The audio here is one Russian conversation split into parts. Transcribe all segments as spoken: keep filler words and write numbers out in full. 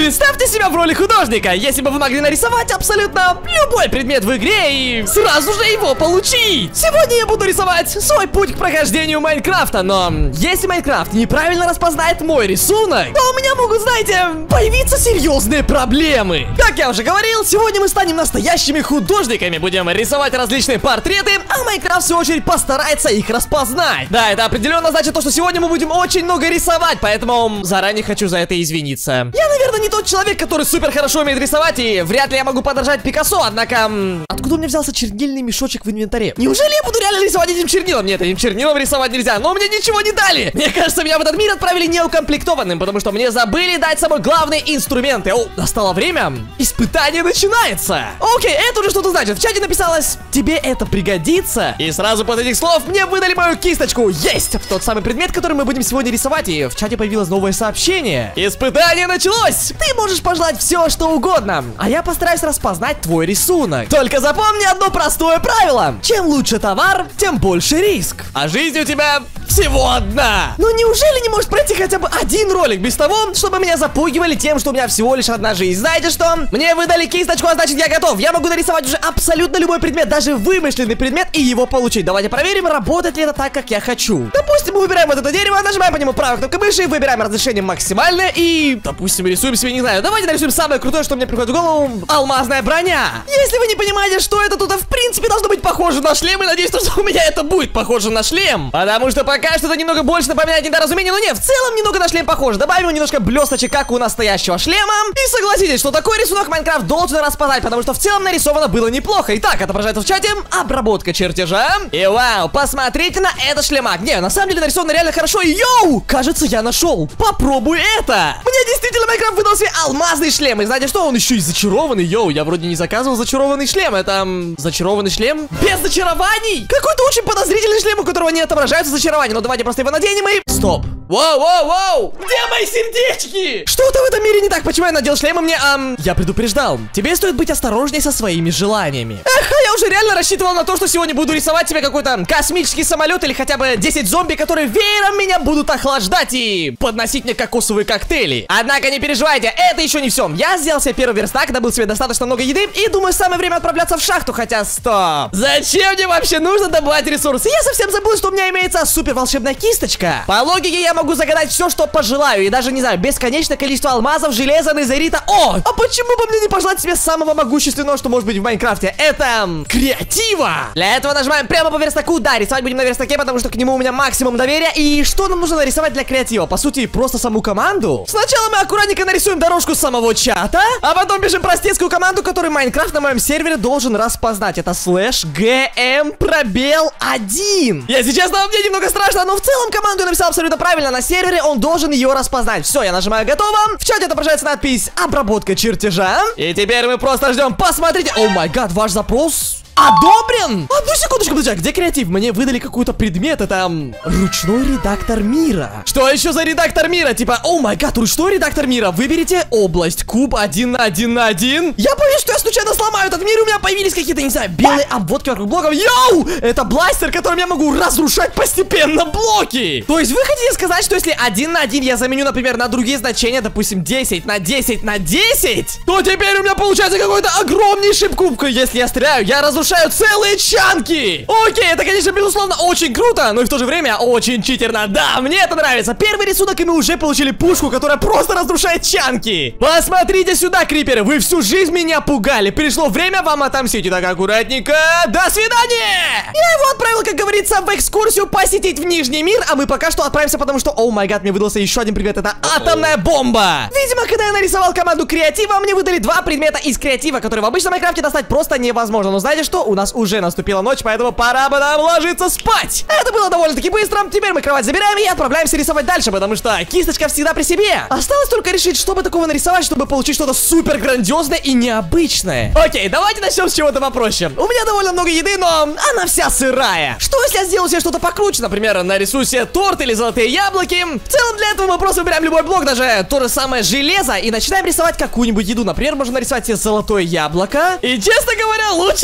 Представьте себя в роли художника. Если бы вы могли нарисовать абсолютно любой предмет в игре и сразу же его получить. Сегодня я буду рисовать свой путь к прохождению Майнкрафта. Но если Майнкрафт неправильно распознает мой рисунок, то у меня могут, знаете, появиться серьезные проблемы. Как я уже говорил, сегодня мы станем настоящими художниками. Будем рисовать различные портреты, а Майнкрафт в свою очередь постарается их распознать. Да, это определенно значит то, что сегодня мы будем очень много рисовать, поэтому заранее хочу за это извиниться. Я, наверное, не тот человек, который супер хорошо умеет рисовать, и вряд ли я могу подражать Пикассо, однако... Откуда у меня взялся чернильный мешочек в инвентаре? Неужели я буду реально рисовать этим чернилом? Нет, этим чернилом рисовать нельзя, но мне ничего не дали. Мне кажется, меня в этот мир отправили неукомплектованным, потому что мне забыли дать самые главные инструменты. О, настало время. Испытание начинается. Окей, это уже что-то значит. В чате написалось: тебе это пригодится. И сразу после этих слов мне выдали мою кисточку. Есть! Тот самый предмет, который мы будем сегодня рисовать. И в чате появилось новое сообщение. Испытание началось! Ты можешь пожелать все, что угодно, а я постараюсь распознать твой рисунок. Только запомни одно простое правило: чем лучше товар, тем больше риск. А жизнь у тебя всего одна. Ну неужели не может пройти хотя бы один ролик без того, чтобы меня запугивали тем, что у меня всего лишь одна жизнь? Знаете что? Мне выдали кисточку, а значит я готов. Я могу нарисовать уже абсолютно любой предмет, даже вымышленный предмет, и его получить. Давайте проверим, работает ли это так, как я хочу. Допустим, мы выбираем вот это дерево, нажимаем по нему правой кнопкой мыши, выбираем разрешение максимальное и, допустим, рисуем себе, не знаю, давайте нарисуем самое крутое, что мне приходит в голову: алмазная броня. Если вы не понимаете, что это, то в принципе должно быть похоже на шлем, и надеюсь, что у меня это будет похоже на шлем, потому что пока что это немного больше напоминает недоразумение, но нет, в целом немного на шлем похоже. Добавим немножко блесточек, как у настоящего шлема, и согласитесь, что такой рисунок Майнкрафт должен распознать, потому что в целом нарисовано было неплохо. Итак, отображается в чате обработка чертежа. И вау, посмотрите на этот шлемак. Не, на самом деле нарисовано реально хорошо. И йоу, кажется, я нашел. Попробуй это. Мне действительно Майнкрафт выдал себе алмазный шлем. И знаете что, он еще и зачарованный. Йоу, я вроде не заказывал зачарованный шлем. Это м, зачарованный шлем без зачарований. Какой-то очень подозрительный шлем, у которого не отображаются зачарования. Но давайте просто его наденем и... Стоп. Воу, воу, воу! Где мои сердечки? Что-то в этом мире не так. Почему я надел шлем и мне... Ам... Я предупреждал. Тебе стоит быть осторожней со своими желаниями. Эх, я уже реально рассчитывал на то, что сегодня буду рисовать тебе какой-то космический самолет или хотя бы десять зомби, которые веером меня будут охлаждать и подносить мне кокосовые коктейли. Однако не переживайте, это еще не все. Я сделал себе первый верстак, добыл себе достаточно много еды и думаю, самое время отправляться в шахту. Хотя, стоп. Зачем мне вообще нужно добывать ресурсы? Я совсем забыл, что у меня имеется супер волшебная кисточка. По логике я могу загадать все, что пожелаю. И даже, не знаю, бесконечное количество алмазов, железа, незерита. О! А почему бы мне не пожелать себе самого могущественного, что может быть в Майнкрафте? Это... креатива! Для этого нажимаем прямо по верстаку. Да, рисовать будем на верстаке, потому что к нему у меня максимум доверия. И что нам нужно нарисовать для креатива? По сути, просто саму команду. Сначала мы аккуратненько нарисуем дорожку самого чата, а потом пишем простецкую команду, которую Майнкрафт на моем сервере должен распознать. Это слэш gm пробел один. Если честно, мне немного страшно, но в целом команду я написал абсолютно правильно. На сервере он должен ее распознать. Все, я нажимаю готово. В чате отображается надпись обработка чертежа. И теперь мы просто ждем. Посмотрите. О май гад, ваш запрос одобрен! Одну секундочку, друзья, где креатив? Мне выдали какой-то предмет, это м, ручной редактор мира. Что еще за редактор мира? Типа, о май гад, ручной редактор мира. Выберите область, куб один на один на один. Я боюсь, что я случайно сломаю этот мир, и у меня появились какие-то, не знаю, белые обводки вокруг блоков. Йоу! Это бластер, которым я могу разрушать постепенно блоки. То есть вы хотите сказать, что если один на один я заменю, например, на другие значения, допустим, десять на десять на десять, то теперь у меня получается какой-то огромнейший куб. Если я стреляю, я разрушаю целые чанки. Окей, это, конечно, безусловно, очень круто, но и в то же время очень читерно. Да, мне это нравится. Первый рисунок, и мы уже получили пушку, которая просто разрушает чанки. Посмотрите сюда, криперы. Вы всю жизнь меня пугали. Пришло время вам отомстить. Итак, аккуратненько. До свидания. Я его отправил, как говорится, в экскурсию посетить в Нижний мир, а мы пока что отправимся, потому что, о май гад, мне выдался еще один предмет. Это атомная бомба. Видимо, когда я нарисовал команду креатива, мне выдали два предмета из креатива, которые в обычном Майнкрафте достать просто невозможно. Но знаете что? У нас уже наступила ночь, поэтому пора бы нам ложиться спать. Это было довольно-таки быстро. Теперь мы кровать забираем и отправляемся рисовать дальше, потому что кисточка всегда при себе. Осталось только решить, что бы такого нарисовать, чтобы получить что-то супер грандиозное и необычное. Окей, давайте начнем с чего-то попроще. У меня довольно много еды, но она вся сырая. Что если я сделаю себе что-то покруче? Например, нарисую себе торт или золотые яблоки. В целом для этого мы просто выбираем любой блок, даже то же самое железо, и начинаем рисовать какую-нибудь еду. Например, можно нарисовать себе золотое яблоко. И, честно говоря, лучше на мое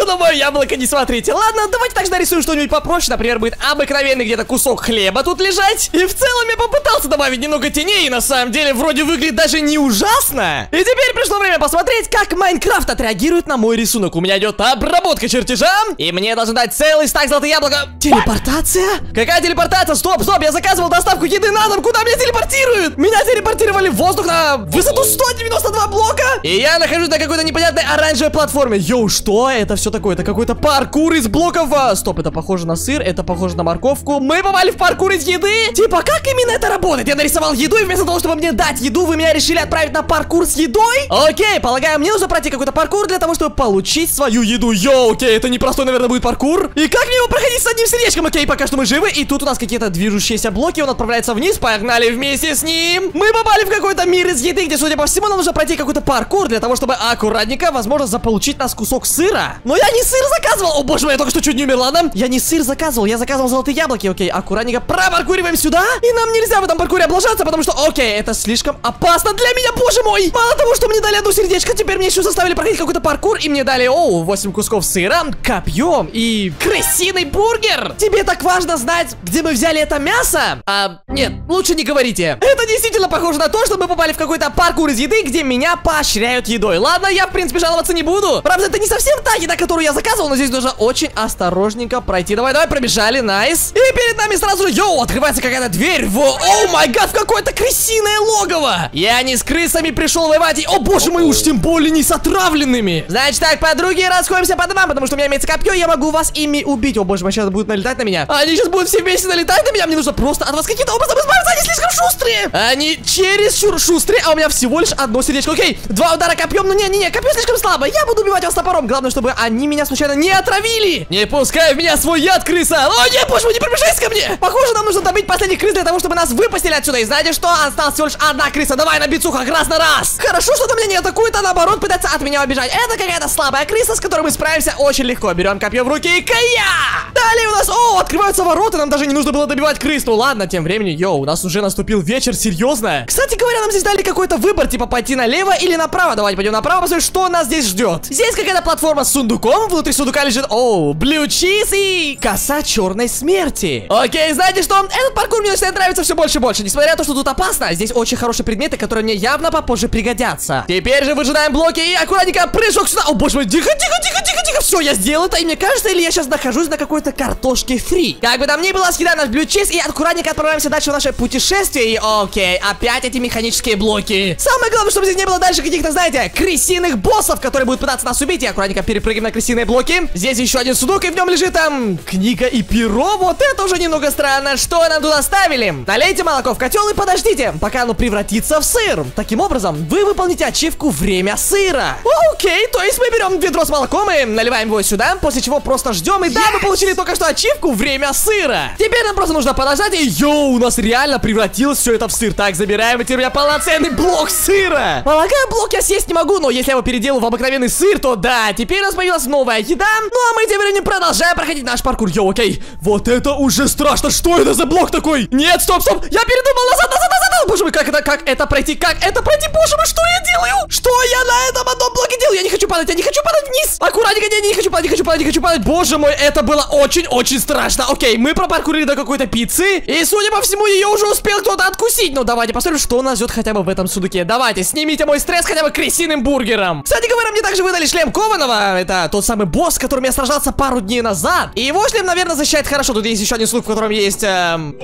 яблоко не смотрите. Ладно, давайте также нарисуем что-нибудь попроще. Например, будет обыкновенный где-то кусок хлеба тут лежать. И в целом я попытался добавить немного теней. И на самом деле вроде выглядит даже не ужасно. И теперь пришло время посмотреть, как Майнкрафт отреагирует на мой рисунок. У меня идет обработка чертежа. И мне должен дать целый стак золотых яблока. Телепортация? Какая телепортация? Стоп, стоп, я заказывал доставку еды на дом. Куда меня телепортируют? Меня телепортировали в воздух на высоту сто девяносто два блока. И я нахожусь на какой-то непонятной оранжевой платформе. Йоу, что это все такое? Это какой-то паркур из блоков. Стоп, это похоже на сыр, это похоже на морковку. Мы попали в паркур из еды. Типа, как именно это работает? Я нарисовал еду, и вместо того, чтобы мне дать еду, вы меня решили отправить на паркур с едой? Окей, полагаю, мне нужно пройти какой-то паркур для того, чтобы получить свою еду. Йоу, окей, это непростой, наверное, будет паркур. И как мне его проходить с одним сердечком? Окей, пока что мы живы. И тут у нас какие-то движущиеся блоки. Он отправляется вниз. Погнали вместе с ним. Мы попали в какой-то мир из еды, где, судя по всему, нам нужно пройти какой-то паркур для того, чтобы аккуратненько, возможно, заполучить нас кусок сыра. Но я не сыр заказывал. О, боже мой, я только что чуть не умерла, да? Я не сыр заказывал, я заказывал золотые яблоки. Окей, аккуратненько пропаркуриваем сюда. И нам нельзя в этом паркуре облажаться, потому что, окей, это слишком опасно для меня, боже мой. Мало того, что мне дали одно сердечко, теперь мне еще заставили проходить какой-то паркур. И мне дали, оу, восемь кусков сыра, копьем и крысиный бургер. Тебе так важно знать, где мы взяли это мясо? А, нет, лучше не говорите. Это действительно похоже на то, что мы попали в какой-то паркур из еды, где меня поощряют едой. Ладно, я, в принципе, жаловаться не буду. Правда, это не совсем та еда, которую я заказывал, но здесь нужно очень осторожненько пройти. Давай, давай, пробежали, найс. И перед нами сразу, йоу, открывается какая-то дверь в, о май гад, в какое-то крысиное логово. Я не с крысами пришел воевать, и, о боже мой, уж тем более не с отравленными. Значит так, подруги, расходимся по домам, потому что у меня имеется копье, я могу вас ими убить. О боже мой, сейчас будут налетать на меня. Они сейчас будут все вместе налетать на меня, мне нужно просто от вас каким-то образом избавиться, они слишком шустрые. Они чересчур шустрые, а у меня всего лишь одно сердечко. Окей, два удара копьем, ну не-не-не, копье слишком слабо, я буду убивать вас топором. Главное, чтобы они меня случайно не отравили. Не пускай в меня свой яд, крыса. О нет, боже мой, не приближайся ко мне. Похоже, нам нужно добить последних крыс для того, чтобы нас выпустили отсюда. И знаете что? Осталась всего лишь одна крыса. Давай на бицухах, раз на раз. Хорошо, что-то меня не атакует, а наоборот пытается от меня убежать. Это какая-то слабая крыса, с которой мы справимся очень легко. Берем копье в руки и кая. Далее у нас, о, открываются ворота. Нам даже не нужно было добивать крыс. Ну ладно, тем временем, йоу, у нас уже наступил вечер, серьезно. Кстати говоря, нам здесь дали какой-то выбор, типа пойти налево или направо. Давайте пойдем направо, посмотрим, что нас здесь ждет. Здесь какая-то платформа с сундуком. Внутри сундука лежит, о, блю чиз и коса черной смерти. Окей, знаете что? Этот паркур мне начинает нравиться все больше и больше. Несмотря на то, что тут опасно, здесь очень хорошие предметы, которые мне явно попозже пригодятся. Теперь же выжидаем блоки и аккуратненько прыжок сюда. О боже мой, тихо, тихо, тихо, тихо, тихо. Все, я сделал это, и мне кажется, или я сейчас нахожусь на какой-то картошке фри. Как бы там ни было, съедаем наш блю чиз и аккуратненько отправляемся дальше в наше путешествие. И окей, опять эти механические блоки. Самое главное, чтобы здесь не было дальше каких-то, знаете, крысиных боссов, которые будут пытаться нас убить. И аккуратненько перепрыгиваем на крысиные блоки. Здесь еще один сундук, и в нем лежит там книга и перо. Вот это уже немного странно. Что нам тут оставили? Налейте молоко в котел и подождите, пока оно превратится в сыр. Таким образом, вы выполните ачивку «Время сыра». Окей, то есть мы берем ведро с молоком и наливаем его сюда, после чего просто ждем. И да, мы получили только что ачивку «Время сыра». Теперь нам просто нужно подождать, и йоу, у нас реально превратилось все это в сыр. Так, забираем, и теперь у меня полноценный блок сыра. Полагаю, блок я съесть не могу, но если я его переделаю в обыкновенный сыр, то да, теперь у нас появилась новая еда. Ну а мы тем временем продолжаем проходить наш паркур. Йоу, окей, вот это уже страшно. Что это за блок такой? Нет, стоп, стоп, я передумал, назад, назад, назад, назад. Боже мой, как это, как это пройти, как это пройти, боже мой, что я делаю? Что я на этом одном блоке делаю? Я не хочу падать, я не хочу падать вниз. Аккуратненько, не, не хочу падать, не хочу падать, не хочу падать. Боже мой, это было очень-очень страшно. Окей, мы пропаркурили до какой-то пиццы, и, судя по всему, ее уже успел кто-то откусить. Ну, давайте посмотрим, что нас ждет хотя бы в этом сундуке. Давайте, снимите мой стресс хотя бы крысиным бургером. Кстати говоря, мне также выдали шлем Кованого. Это тот самый босс, с которым я сражался пару дней назад. И его шлем, наверное, защищает хорошо. Тут есть еще один сундук, в котором есть... Эм...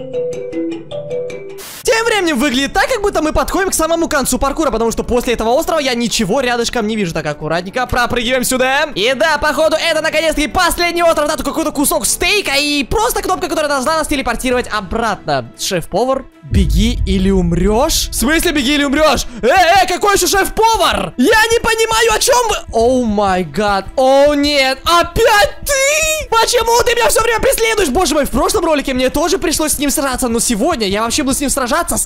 Тем временем выглядит так, как будто мы подходим к самому концу паркура, потому что после этого острова я ничего рядышком не вижу. Так, аккуратненько пропрыгиваем сюда. И да, походу, это наконец-таки последний остров. Да, тут какой-то кусок стейка и просто кнопка, которая должна нас телепортировать обратно. Шеф-повар, беги или умрешь? В смысле беги или умрешь? Э, э, какой еще шеф-повар? Я не понимаю, о чем вы... О май гад, о нет, опять ты? Почему ты меня все время преследуешь? Боже мой, в прошлом ролике мне тоже пришлось с ним сражаться, но сегодня я вообще буду с ним сражаться с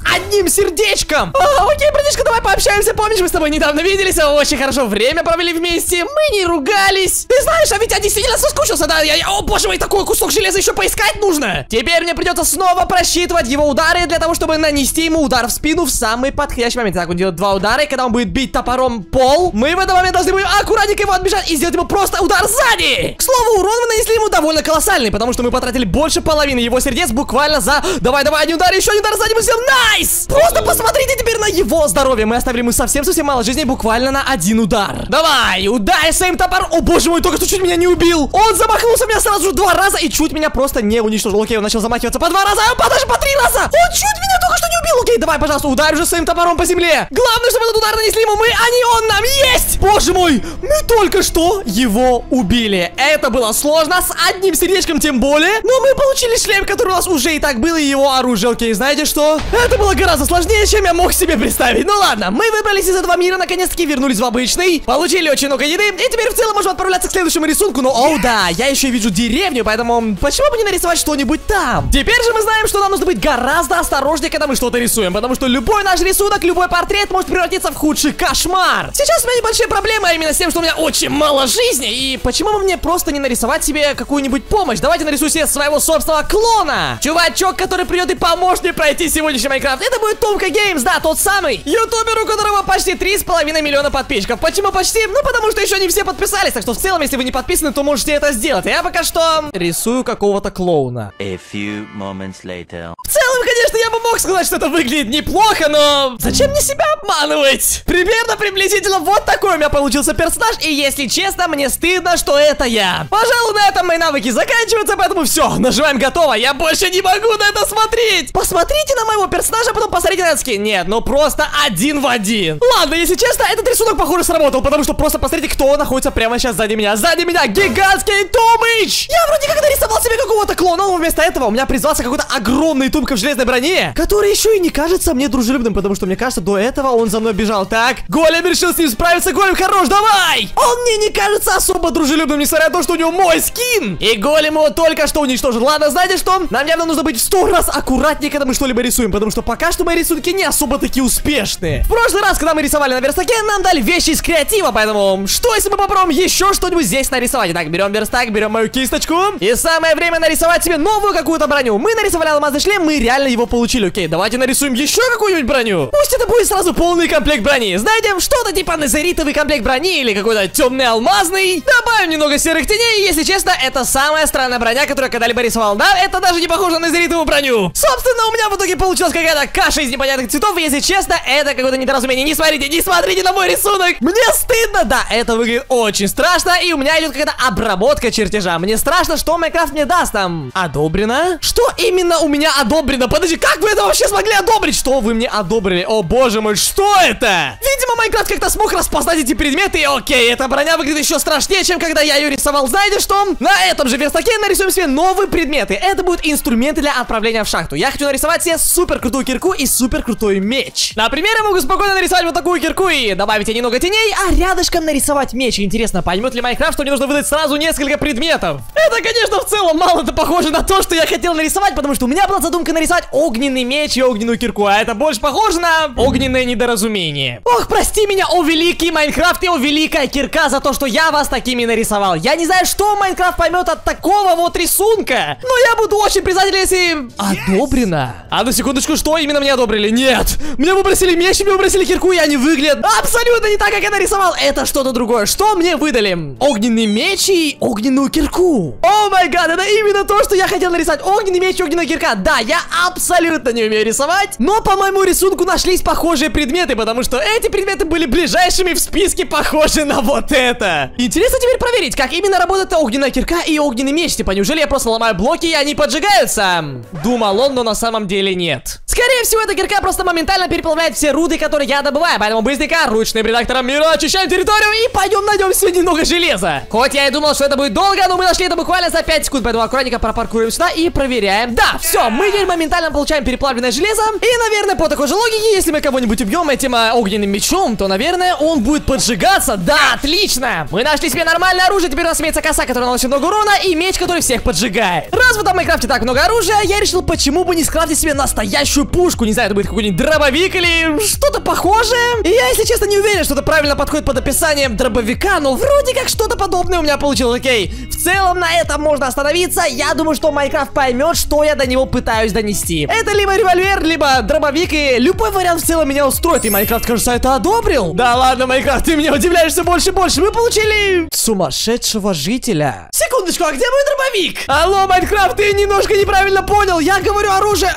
одним сердечком. А, окей, братишка, давай пообщаемся. Помнишь, мы с тобой недавно виделись, очень хорошо время провели вместе. Мы не ругались. Ты знаешь, а ведь я действительно соскучился, да? Я, я, о, боже мой, такой кусок железа еще поискать нужно. Теперь мне придется снова просчитывать его удары для того, чтобы нанести ему удар в спину в самый подходящий момент. Так, он делает два удара, и когда он будет бить топором пол, мы в этот момент должны будем аккуратненько его отбежать и сделать ему просто удар сзади. К слову, урон мы нанесли ему довольно колоссальный, потому что мы потратили больше половины его сердец буквально за... Давай, давай, один удар, еще один удар сзади мы сделаем. Найс! Просто посмотрите теперь на его здоровье. Мы оставили ему совсем-совсем мало жизни, буквально на один удар. Давай, ударь своим топором. О, боже мой, только что чуть меня не убил. Он замахнулся меня сразу же два раза и чуть меня просто не уничтожил. Окей, он начал замахиваться по два раза, а даже по три раза. Он чуть меня только что не убил. Окей, давай, пожалуйста, ударь уже своим топором по земле. Главное, чтобы этот удар нанесли ему мы, а не он нам. Есть! Боже мой, мы только что его убили. Это было сложно, с одним сердечком тем более. Но мы получили шлем, который у нас уже и так был, и его оружие. Окей, знаете что? Это было гораздо сложнее, чем я мог себе представить. Ну ладно, мы выбрались из этого мира, наконец-таки вернулись в обычный. Получили очень много еды, и теперь в целом можем отправляться к следующему рисунку. Но, о да, я еще вижу деревню, поэтому почему бы не нарисовать что-нибудь там? Теперь же мы знаем, что нам нужно быть гораздо осторожнее, когда мы что-то рисуем, потому что любой наш рисунок, любой портрет может превратиться в худший кошмар. Сейчас у меня небольшие проблемы, а именно с тем, что у меня очень мало жизни. И почему бы мне просто не нарисовать себе какую-нибудь помощь? Давайте нарисую себе своего собственного клона. Чувачок, который придет и поможет мне пройти сегодняшний Майнкрафт. Это будет Томка Геймс, да, тот самый ютубер, у которого почти три с половиной миллиона подписчиков. Почему почти? Ну, потому что еще не все подписались. Так что в целом, если вы не подписаны, то можете это сделать. А я пока что рисую какого-то клоуна. A few moments later. В целом, конечно, я бы мог сказать, что это выглядит неплохо, но зачем мне себя обманывать? Примерно, приблизительно вот такой у меня получился персонаж, и если честно, мне стыдно, что это я. Пожалуй, на этом мои навыки заканчиваются, поэтому все, нажимаем готово. Я больше не могу на это смотреть. Посмотрите на моего персонажа, а потом посмотрите на этот скин. Нет, ну просто один в один. Ладно, если честно, этот рисунок, похоже, сработал, потому что просто посмотрите, кто находится прямо сейчас сзади меня. Сзади меня гигантский Тумыч. Я вроде как нарисовал себе какого-то клона, но вместо этого у меня призвался какой-то огромный Тумка в железной броне, который еще и не кажется мне дружелюбным, потому что мне кажется, до этого он за мной бежал. Так, Голем решил с ним справиться. Голем хорош, давай! Он мне не кажется особо дружелюбным, несмотря на то, что у него мой скин. И Голем его только что уничтожил. Ладно, знаете что? Нам явно нужно быть в сто раз аккуратнее, когда мы что-либо рисуем, потому что пока что мои рисунки не особо такие успешные. В прошлый раз, когда мы рисовали на верстаке, нам дали вещи из креатива, поэтому что если мы попробуем еще что-нибудь здесь нарисовать? Итак, берем верстак, берем мою кисточку, и самое время нарисовать себе новую какую-то броню. Мы нарисовали алмазный шлем, мы реально его получили. Окей, давайте нарисуем еще какую-нибудь броню. Пусть это будет сразу полный комплект брони. Знаете, что-то типа незеритовый комплект брони или какой-то темный алмазный. Добавим немного серых теней, и, если честно, это самая странная броня, которую я когда-либо рисовал. Да, это даже не похоже на незеритовую броню. Собственно, у меня в итоге получилась какая-то каша из непонятных цветов, и, если честно, это какое-то недоразумение. Не смотрите, не смотрите на мой рисунок. Мне стыдно, да, это выглядит очень страшно, и у меня идет какая-то обработка чертежа. Мне страшно, что Майнкрафт мне даст там. Одобрено? Что именно у меня одобрено? Подожди, как вы это вообще смогли одобрить? Что вы мне одобрили? О боже мой, что это? Видимо, Майнкрафт как-то смог распознать эти предметы, и окей, эта броня выглядит еще страшнее, чем когда я ее рисовал. Знаете что? На этом же верстаке нарисуем себе новые предметы. Это будут инструменты для отправления в шахту. Я хочу нарисовать себе супер крутую кирку и супер крутой меч. Например, я могу спокойно нарисовать вот такую кирку и добавить ей немного теней, а рядышком нарисовать меч. Интересно, поймет ли Майнкрафт, что мне нужно выдать сразу несколько предметов? Это, конечно, в целом мало-то похоже на то, что я хотел нарисовать, потому что у меня была задумка нарисовать огненный меч и огненную кирку, а это больше похоже на огненное недоразумение. Ох, прости меня, о великий Майнкрафт и о великая кирка, за то, что я вас такими нарисовал. Я не знаю, что Майнкрафт поймет от такого вот рисунка, но я буду очень признателен, если... Одобрено. А на секундочку, что именно мне одобрили? Нет, мне выбросили меч, мне выбросили кирку, и они выглядят абсолютно не так, как я нарисовал. Это что-то другое. Что мне выдали? Огненный меч и огненную кирку. О май гад, это именно то, что я хотел нарисовать. Огненный меч и огненная кирка. Да, я абсолютно не умею рисовать, но по моему рисунку нашлись похожие предметы, потому что эти предметы были ближайшими в списке похожи на вот это. Интересно теперь проверить, как именно работает огненная кирка и огненный меч. Типа, неужели я просто ломаю блоки и они поджигаются? Думал он, но на самом деле нет. Скорее всего, эта кирка просто моментально переплавляет все руды, которые я добываю. Поэтому быстренько ручным редактором мира очищаем территорию и пойдем найдем себе немного железа. Хоть я и думал, что это будет долго, но мы нашли это буквально за пять секунд. Поэтому аккуратненько пропаркуем сюда и проверяем. Да, все, мы теперь моментально получаем переплавленное железо. И, наверное, по такой же логике, если мы кого-нибудь убьем этим а, огненным мечом, то, наверное, он будет поджигаться. Да, отлично. Мы нашли себе нормальное оружие. Теперь у нас имеется коса, которая наносит много урона, и меч, который всех поджигает. Раз в этом Майнкрафте так много оружия, я решил, почему бы не скрафтить себе настоящую пушку. Не знаю, это будет какой-нибудь дробовик или что-то похожее. И я, если честно, не уверен, что это правильно подходит под описанием дробовика, но вроде как что-то подобное у меня получилось. Окей, в целом на этом можно остановиться. Я думаю, что Майнкрафт поймет, что я до него пытаюсь донести. Это либо револьвер, либо дробовик, и любой вариант в целом меня устроит. И Майнкрафт, кажется, это одобрил. Да ладно, Майнкрафт, ты меня удивляешься больше и больше. Мы получили сумасшедшего жителя. Секундочку, а где мой дробовик? Алло, Майнкрафт, ты немножко неправильно понял. Я говорю оружие.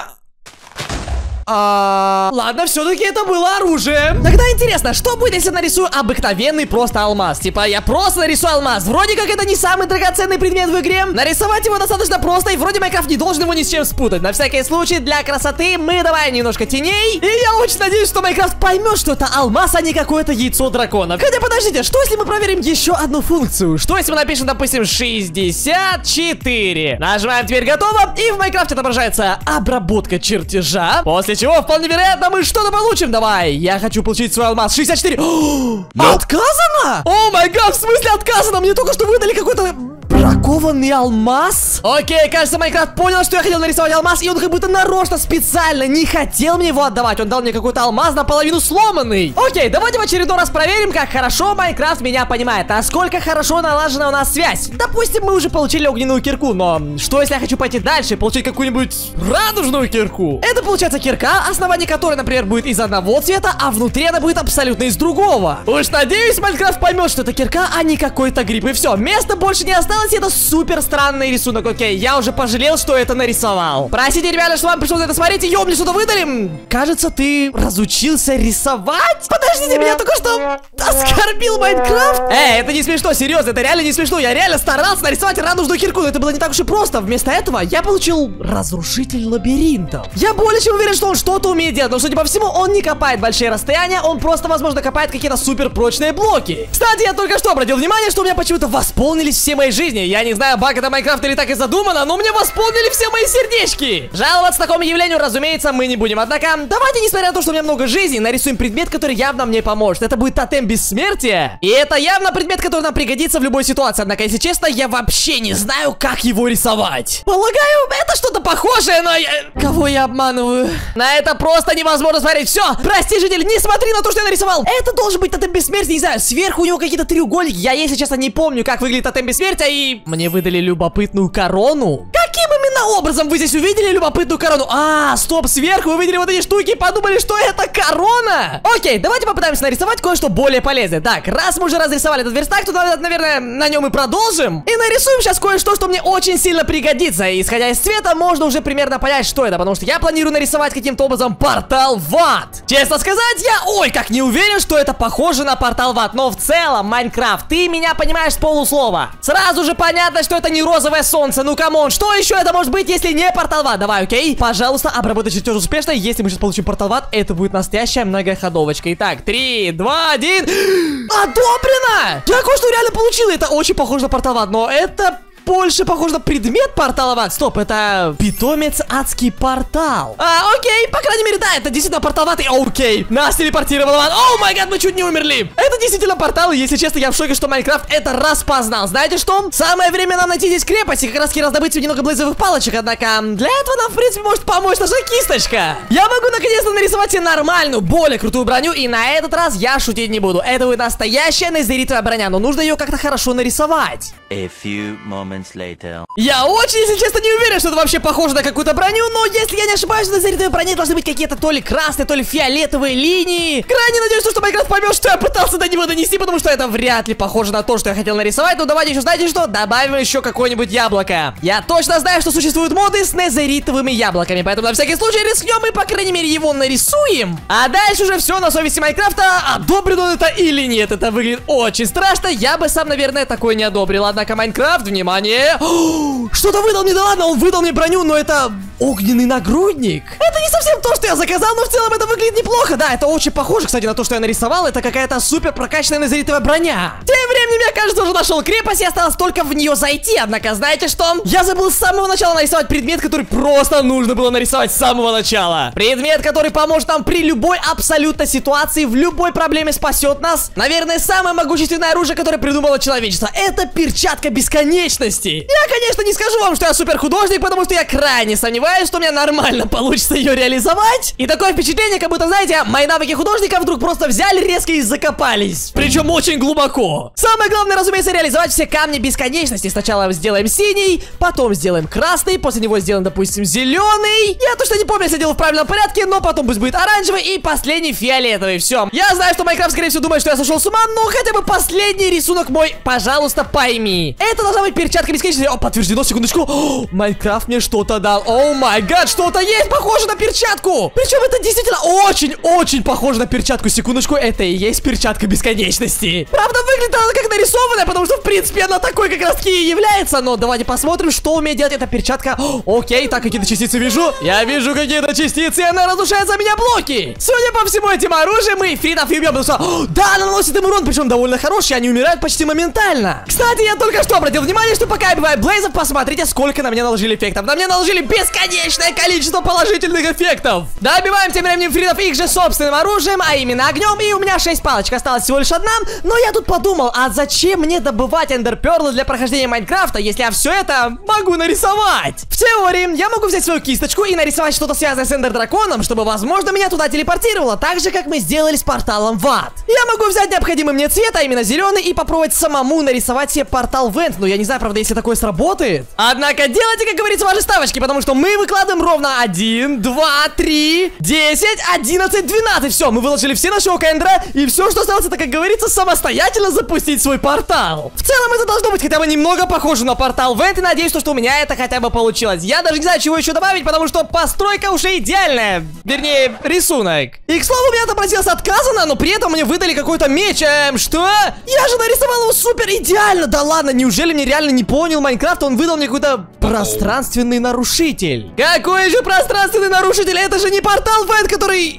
А... Ладно, все-таки это было оружие. Тогда интересно, что будет, если нарисую обыкновенный просто алмаз? Типа, я просто нарисую алмаз. Вроде как это не самый драгоценный предмет в игре. Нарисовать его достаточно просто, и вроде Майнкрафт не должен его ни с чем спутать. На всякий случай, для красоты мы добавим немножко теней. И я очень надеюсь, что Майнкрафт поймет, что это алмаз, а не какое-то яйцо дракона. Хотя, подождите, что если мы проверим еще одну функцию? Что если мы напишем, допустим, шестьдесят четыре? Нажимаем «Теперь готово», и в Майнкрафте отображается обработка чертежа. После чего, вполне вероятно, мы что-то получим. Давай, я хочу получить свой алмаз. шестьдесят четыре. О, отказано? О май гад, в смысле отказано? Мне только что выдали какой-то бракованный алмаз. Окей, кажется, Майнкрафт понял, что я хотел нарисовать алмаз, и он как будто нарочно, специально не хотел мне его отдавать. Он дал мне какой-то алмаз наполовину сломанный. Окей, давайте в очередной раз проверим, как хорошо Майнкрафт меня понимает. А сколько хорошо налажена у нас связь. Допустим, мы уже получили огненную кирку, но что если я хочу пойти дальше и получить какую-нибудь радужную кирку? Это получается кирка, основание которой, например, будет из одного цвета, а внутри она будет абсолютно из другого. Уж надеюсь, Майнкрафт поймет, что это кирка, а не какой-то гриб. И все, места больше не осталось. Это супер странный рисунок. Окей, я уже пожалел, что это нарисовал. Простите, ребята, что вам пришлось это смотреть. Ё, мне что-то выдали. Кажется, ты разучился рисовать? Подождите, меня только что оскорбил Майнкрафт. Эй, это не смешно, серьезно, это реально не смешно. Я реально старался нарисовать радужную кирку, но это было не так уж и просто. Вместо этого я получил разрушитель лабиринтов. Я более чем уверен, что он что-то умеет делать, но, судя по всему, он не копает большие расстояния, он просто, возможно, копает какие-то супер прочные блоки. Кстати, я только что обратил внимание, что у меня почему-то восполнились все мои жизни. Я не знаю, баг это Майнкрафт или так и задумано, но мне восполнили все мои сердечки. Жаловаться такому явлению, разумеется, мы не будем. Однако, давайте, несмотря на то, что у меня много жизней, нарисуем предмет, который явно мне поможет. Это будет тотем бессмертия. И это явно предмет, который нам пригодится в любой ситуации. Однако, если честно, я вообще не знаю, как его рисовать. Полагаю, это что-то похожее, но я... Кого я обманываю? На это просто невозможно смотреть. Все, прости, житель, не смотри на то, что я нарисовал. Это должен быть тотем бессмертия, не знаю, сверху у него какие-то треугольники. Я, если честно, не помню, как выглядит тотем бессмертия, и мне выдали любопытную корону. Каким именно образом вы здесь увидели любопытную корону? А, стоп, сверху вы видели вот эти штуки и подумали, что это корона. Окей, давайте попытаемся нарисовать кое-что более полезное. Так, раз мы уже разрисовали этот верстак, то, наверное, на нем и продолжим. И нарисуем сейчас кое-что, что мне очень сильно пригодится. И, исходя из цвета, можно уже примерно понять, что это, потому что я планирую нарисовать каким-то образом портал в ад. Честно сказать, я ой, как не уверен, что это похоже на портал в ад. Но в целом, Майнкрафт, ты меня понимаешь с полуслова. Сразу же понятно, что это не розовое солнце. Ну, камон, что еще это может быть, если не портал в ад? Давай, окей? Пожалуйста, обработай чертеж успешно. Если мы сейчас получим портал в ад, это будет настоящая многоходовочка. Итак, три, два, один. Одобрено! Я кое-что реально получил. Это очень похоже на портал в ад, но это... больше похож на предмет портала в ад. Стоп, это питомец адский портал. А, окей, по крайней мере, да, это действительно портал в ад. И окей, нас телепортировал в ад. О май гад, мы чуть не умерли. Это действительно портал, и если честно, я в шоке, что Майнкрафт это распознал. Знаете что? Самое время нам найти здесь крепость и как раз раздобыть себе немного блейзовых палочек. Однако, для этого нам, в принципе, может помочь наша кисточка. Я могу наконец-то нарисовать себе нормальную, более крутую броню, и на этот раз я шутить не буду. Это будет настоящая незеритовая броня, но нужно ее как-то хорошо нарисовать. A few moments later. Я очень, если честно, не уверен, что это вообще похоже на какую-то броню, но если я не ошибаюсь, на зарядовой броне должны быть какие-то то ли красные, то ли фиолетовые линии. Крайне надеюсь, что Майнкрафт поймет, что я пытался до него донести, потому что это вряд ли похоже на то, что я хотел нарисовать. Но давайте еще, знаете что, добавим еще какое-нибудь яблоко. Я точно знаю, что существуют моды с незеритовыми яблоками, поэтому на всякий случай рискнем и, по крайней мере, его нарисуем. А дальше уже все на совести Майнкрафта, одобрен он это или нет. Это выглядит очень страшно, я бы сам, наверное, такое не одобрил. Однако Майнкрафт, внимание. Что-то выдал мне, да ладно, он выдал мне броню, но это огненный нагрудник. Это не совсем то, что я заказал, но в целом это выглядит неплохо. Да, это очень похоже, кстати, на то, что я нарисовал. Это какая-то супер прокачанная незеритовая броня. Тем временем я, кажется, уже нашел крепость, и осталось только в нее зайти. Однако, знаете что? Я забыл с самого начала нарисовать предмет, который просто нужно было нарисовать с самого начала. Предмет, который поможет нам при любой абсолютно ситуации, в любой проблеме спасет нас. Наверное, самое могущественное оружие, которое придумало человечество. Это перчатка бесконечности. бесконечности. Я, конечно, не скажу вам, что я супер художник, потому что я крайне сомневаюсь, что у меня нормально получится ее реализовать. И такое впечатление, как будто, знаете, мои навыки художника вдруг просто взяли резко и закопались. Причем очень глубоко. Самое главное, разумеется, реализовать все камни бесконечности. Сначала сделаем синий, потом сделаем красный, после него сделаем, допустим, зеленый. Я точно не помню, если делал в правильном порядке, но потом пусть будет оранжевый и последний фиолетовый. Все. Я знаю, что Майнкрафт, скорее всего, думает, что я сошел с ума, но хотя бы последний рисунок мой, пожалуйста, пойми. Это должна быть перчатка бесконечности. О, подтверждено, секундочку. О, Майнкрафт мне что-то дал. О май гад, что-то есть похоже на перчатку. Причем это действительно очень-очень похоже на перчатку. Секундочку, это и есть перчатка бесконечности. Правда, выглядит она как нарисованная, потому что, в принципе, она такой как раз таки и является. Но давайте посмотрим, что умеет делать эта перчатка. О, окей, так, какие-то частицы вижу. Я вижу какие-то частицы, и она разрушает за меня блоки. Судя по всему, этим оружием мы эфритов и убьем. Потому что, о, да, она наносит им урон, причем довольно хороший. Они умирают почти моментально. Кстати, я только что обратил внимание, что пока я убиваю Блейзов, посмотрите, сколько на меня наложили эффектов. На меня наложили бесконечное количество положительных эффектов. Добиваем тем временем эфритов их же собственным оружием, а именно огнем. И у меня шесть палочек, осталось всего лишь одна. Но я тут подумал, а зачем мне добывать эндерперлы для прохождения Майнкрафта, если я все это могу нарисовать? В теории, я могу взять свою кисточку и нарисовать что-то связанное с эндер-драконом, чтобы, возможно, меня туда телепортировало, так же, как мы сделали с порталом в ад. Я могу взять необходимый мне цвет, а именно зеленый, и попробовать самому нарисовать себе портал в энд. Но я не знаю, правда, если такое сработает. Однако делайте, как говорится, ваши ставочки, потому что мы выкладываем ровно один, два, три, десять, одиннадцать, двенадцать. Все, мы выложили все наши ока эндера, и все, что осталось, это, как говорится, самостоятельно запустить свой портал. В целом, это должно быть хотя бы немного похоже на портал в энд, и надеюсь, что у меня это хотя бы получилось. Я даже не знаю, чего еще добавить, потому что постройка уже идеальная. Вернее, рисунок. И, к слову, мне отобразилось отказано, но при этом мне выдали какой-то меч. Эм, что? Я же нарисовал его супер идеально. Да ладно, неужели мне реально не понял Майнкрафт? Он выдал мне какой-то пространственный нарушитель. Какой же пространственный нарушитель? Это же не портал в энд, который...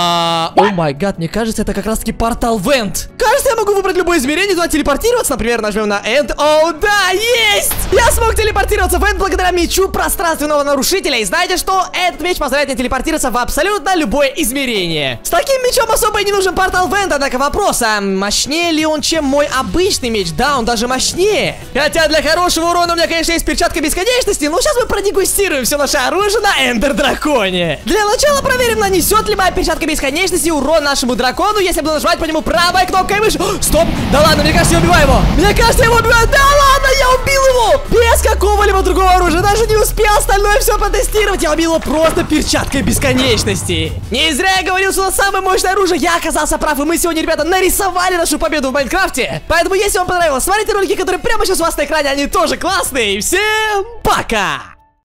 А, о май гад, мне кажется, это как раз-таки портал в энд. Кажется, я могу выбрать любое измерение, туда телепортироваться. Например, нажмем на энд. О, да, есть! Я смог телепортироваться в энд благодаря мечу пространственного нарушителя. И знаете что? Этот меч позволяет мне телепортироваться в абсолютно любое измерение. С таким мечом особо и не нужен портал в энд. Однако вопрос, а мощнее ли он, чем мой обычный меч? Да, он даже мощнее. Хотя для хорошего урона у меня, конечно, есть перчатка бесконечности. Но сейчас мы продегустируем все наше оружие на эндер-драконе. Для начала проверим, нанесет ли моя перчатка бесконечности урон нашему дракону, если буду нажимать по нему правой кнопкой мыши. О, стоп! Да ладно, мне кажется, я убиваю его. Мне кажется, я его убиваю. Да ладно, я убил его! Без какого-либо другого оружия. Даже не успел остальное все протестировать. Я убил его просто перчаткой бесконечности. Не зря я говорил, что это самое мощное оружие. Я оказался прав, и мы сегодня, ребята, нарисовали нашу победу в Майнкрафте. Поэтому, если вам понравилось, смотрите ролики, которые прямо сейчас у вас на экране. Они тоже классные. Всем пока!